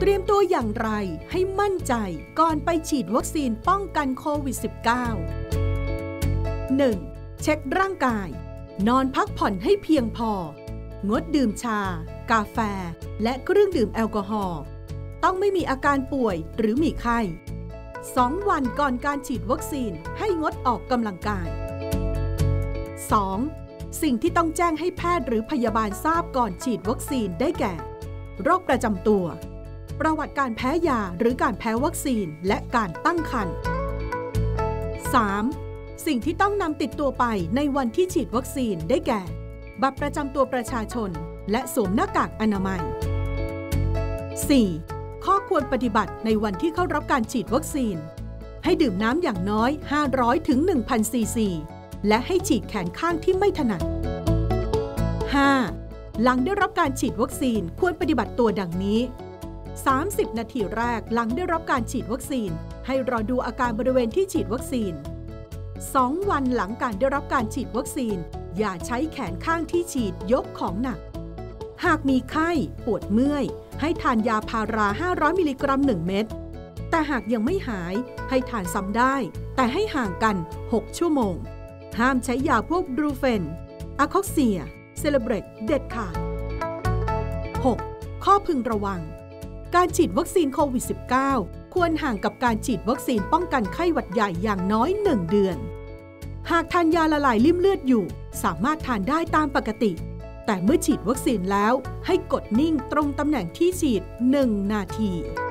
รียมตัวอย่างไรให้มั่นใจก่อนไปฉีดวัคซีนป้องกันโควิด -19 1. เช็คร่างกายนอนพักผ่อนให้เพียงพองดดื่มชากาแฟและเครื่องดื่มแอลกอฮอล์ต้องไม่มีอาการป่วยหรือมีไข้2 วันก่อนการฉีดวัคซีนให้งดออกกำลังกาย 2. สิ่งที่ต้องแจ้งให้แพทย์หรือพยาบาลทราบก่อนฉีดวัคซีนได้แก่โรคประจำตัวประวัติการแพ้ยาหรือการแพ้วัคซีนและการตั้งครรภ์ 3. สิ่งที่ต้องนำติดตัวไปในวันที่ฉีดวัคซีนได้แก่บัตรประจำตัวประชาชนและสวมหน้ากากอนามัย 4. ข้อควรปฏิบัติในวันที่เข้ารับการฉีดวัคซีนให้ดื่มน้ำอย่างน้อย 500 ถึง 1,000 ซีซีและให้ฉีดแขนข้างที่ไม่ถนัด 5. หลังได้รับการฉีดวัคซีนควรปฏิบัติตัวดังนี้30 นาทีแรกหลังได้รับการฉีดวัคซีนให้รอดูอาการบริเวณที่ฉีดวัคซีน2 วันหลังการได้รับการฉีดวัคซีนอย่าใช้แขนข้างที่ฉีดยกของหนักหากมีไข้ปวดเมื่อยให้ทานยาพารา500 มิลลิกรัม 1 เม็ดแต่หากยังไม่หายให้ทานซ้ำได้แต่ให้ห่างกัน6 ชั่วโมงห้ามใช้ยาพวกบรูเฟนอะคอกเซียเซเลเบรตเด็ดขาด 6. ข้อพึงระวังการฉีดวัคซีนโควิด -19 ควรห่างกับการฉีดวัคซีนป้องกันไข้หวัดใหญ่อย่างน้อย1 เดือนหากทานยาละลายริ่มเลือดอยู่สามารถทานได้ตามปกติแต่เมื่อฉีดวัคซีนแล้วให้กดนิ่งตรงตำแหน่งที่ฉีด1 นาที